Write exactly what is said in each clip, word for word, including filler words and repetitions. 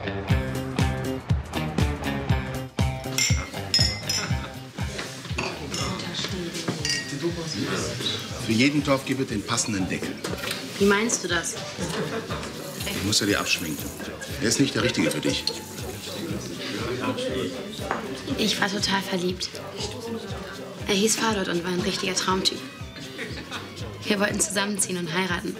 Für jeden Topf gibt es den passenden Deckel. Wie meinst du das? Den musst du dir abschminken. Er ist nicht der Richtige für dich. Ich war total verliebt. Er hieß Fadot und war ein richtiger Traumtyp. Wir wollten zusammenziehen und heiraten.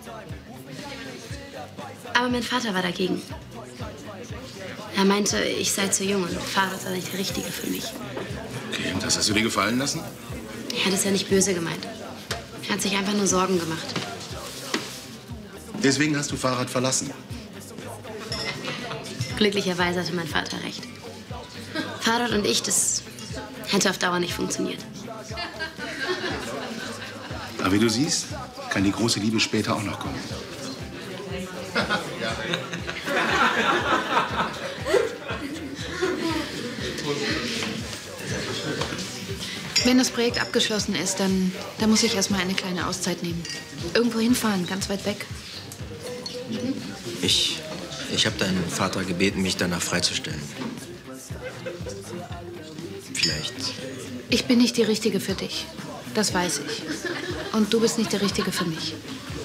Aber mein Vater war dagegen. Er meinte, ich sei zu jung und Fadot sei nicht der Richtige für mich. Okay, und das hast du dir gefallen lassen? Er hat es ja nicht böse gemeint. Er hat sich einfach nur Sorgen gemacht. Deswegen hast du Farhad verlassen. Glücklicherweise hatte mein Vater recht. Fadot und ich, das hätte auf Dauer nicht funktioniert. Aber wie du siehst, kann die große Liebe später auch noch kommen. Wenn das Projekt abgeschlossen ist, dann, dann muss ich erstmal eine kleine Auszeit nehmen. Irgendwo hinfahren, ganz weit weg. Ich, ich habe deinen Vater gebeten, mich danach freizustellen. Vielleicht. Ich bin nicht die Richtige für dich. Das weiß ich. Und du bist nicht der Richtige für mich.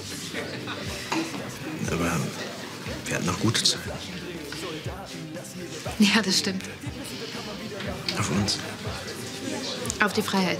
Aber wir hatten noch gute Zeit. Ja, das stimmt. Auf uns. Auf die Freiheit.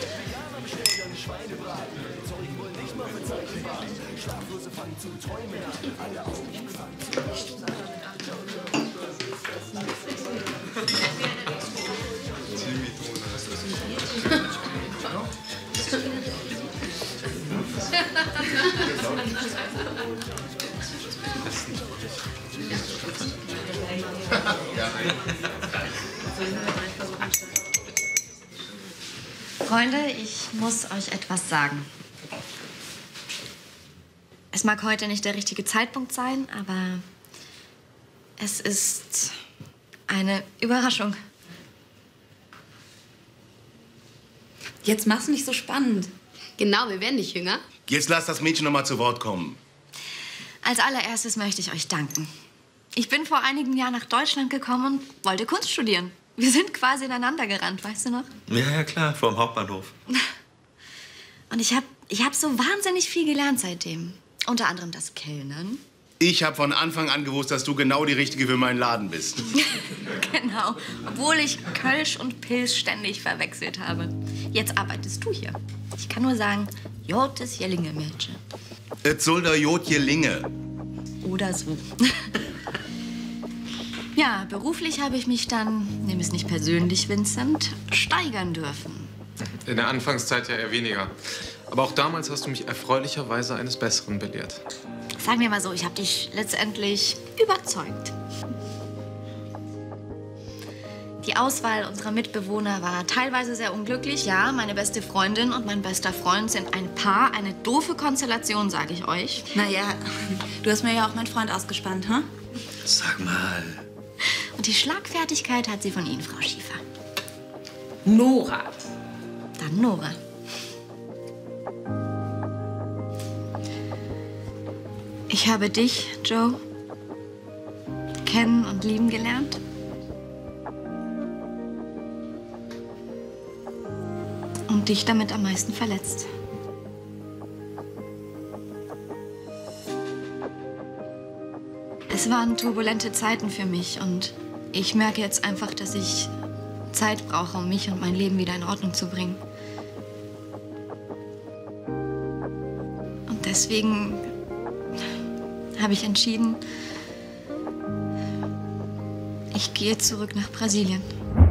Freunde, ich muss euch etwas sagen. Es mag heute nicht der richtige Zeitpunkt sein, aber es ist eine Überraschung. Jetzt mach's nicht so spannend. Genau, wir werden nicht jünger. Jetzt lass das Mädchen noch mal zu Wort kommen. Als allererstes möchte ich euch danken. Ich bin vor einigen Jahren nach Deutschland gekommen und wollte Kunst studieren. Wir sind quasi ineinander gerannt, weißt du noch? Ja, ja, klar, vor dem Hauptbahnhof. Und ich habe ich hab so wahnsinnig viel gelernt seitdem. Unter anderem das Kellnern. Ich habe von Anfang an gewusst, dass du genau die Richtige für meinen Laden bist. Genau, obwohl ich Kölsch und Pils ständig verwechselt habe. Jetzt arbeitest du hier. Ich kann nur sagen, Jotes Jellinge Mädchen. Et soll der Jod Jellinge. Oder so. Ja, beruflich habe ich mich dann, nimm es nicht persönlich, Vincent, steigern dürfen. In der Anfangszeit ja eher weniger. Aber auch damals hast du mich erfreulicherweise eines Besseren belehrt. Sagen wir mal so, ich habe dich letztendlich überzeugt. Die Auswahl unserer Mitbewohner war teilweise sehr unglücklich. Ja, meine beste Freundin und mein bester Freund sind ein Paar. Eine doofe Konstellation, sage ich euch. Naja, du hast mir ja auch meinen Freund ausgespannt, hm? Sag mal. Und die Schlagfertigkeit hat sie von Ihnen, Frau Schiefer. Nora. Dann Nora. Ich habe dich, Joe, kennen und lieben gelernt. Und dich damit am meisten verletzt. Es waren turbulente Zeiten für mich und ich merke jetzt einfach, dass ich Zeit brauche, um mich und mein Leben wieder in Ordnung zu bringen. Und deswegen habe ich entschieden, ich gehe zurück nach Brasilien.